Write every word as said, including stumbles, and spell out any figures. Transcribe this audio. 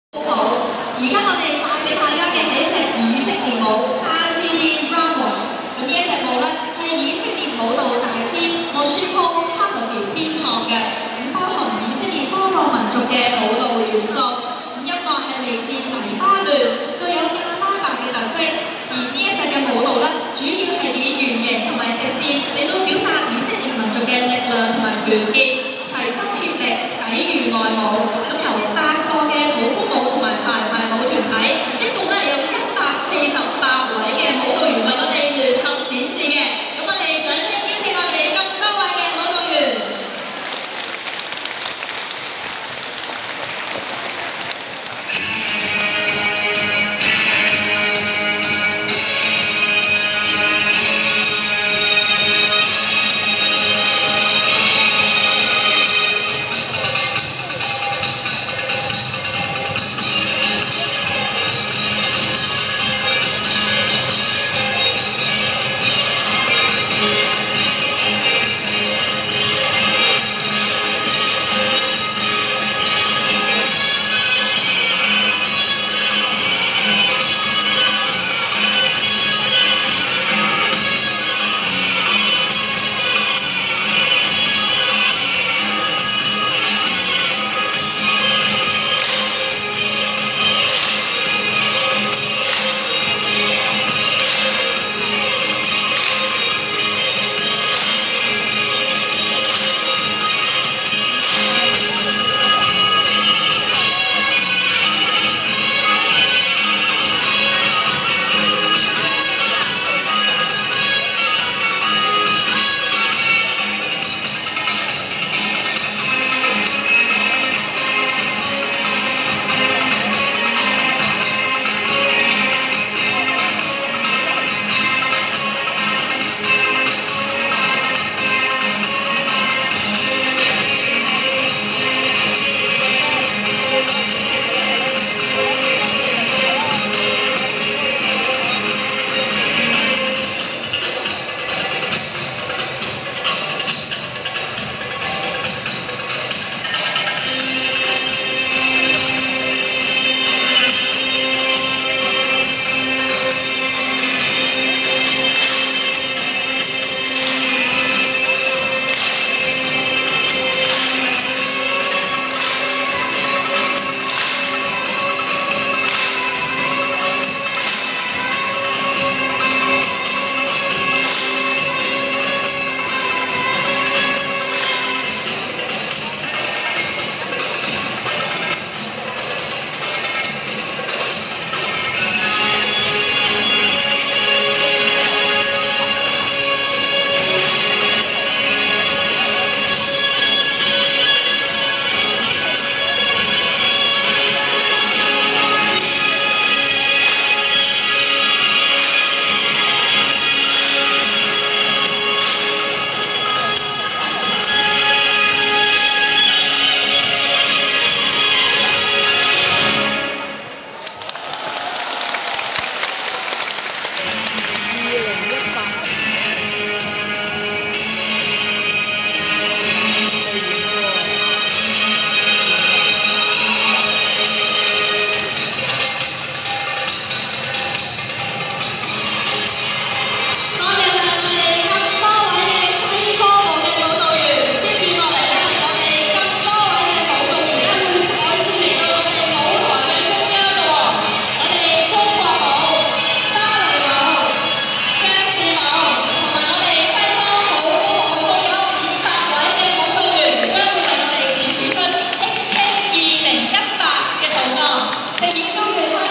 好，而家我哋帶俾大家嘅係一隻以色列舞三 G D Ramot。咁呢一隻舞咧係以色列舞蹈大師 Moshe Halevi 編創嘅，咁包含以色列多個民族嘅舞蹈元素。咁音樂係嚟自黎巴嫩，具有阿拉伯嘅特色。而呢一隻嘅舞蹈咧，主要係以圓形同埋直線嚟到表達以色列民族嘅力量同埋團結，齊心協力抵禦外侮。咁由八個嘅土風舞同埋排排舞團體，一共咧有一百四十八位嘅舞蹈員為我哋聯合展示嘅。咁我哋掌聲邀請我哋咁多位嘅舞蹈員。飾演中嘅